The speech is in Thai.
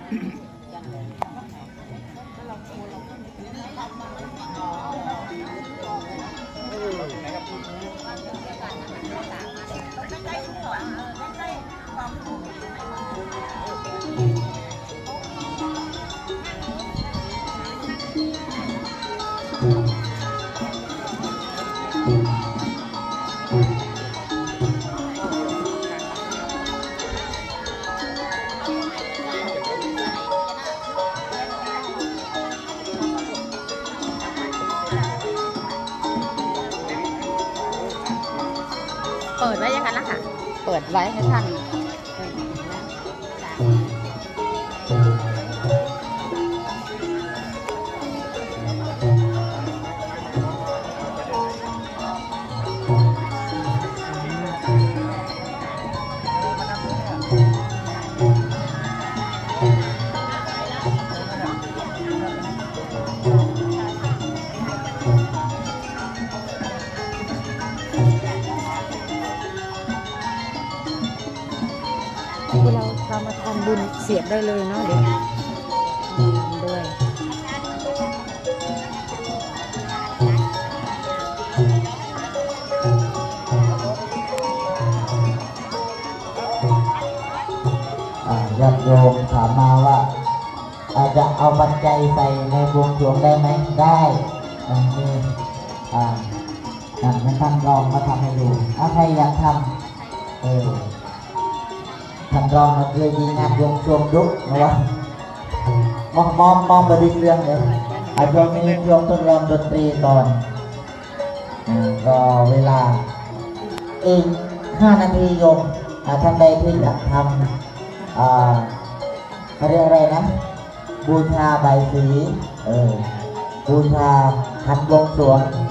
เปิดไว้ยังไงล่ะค่ะเปิดไว้ให้ท่านเรามาทำบุญเสียบได้เลยเนาะเดี๋ยวด้วยญาติโยมถามมาว่าอาจจะเอาปัจจัยใส่ในบวงสรวงได้ไหมได้นี่ท่านรองมาทำให้ดูถ้าใครอยากทำท่านรองมาเคยมีงานบวงสรวงดุนะวะมองไปดีเรื่องเลยช่วงนี้ช่วงทดลองดนตรีก่อนรอเวลาอีก5 นาทีโยมท่านใดที่อยากทำเรียกอะไรนะบูชาใบสีบูชาขันบวงสรวง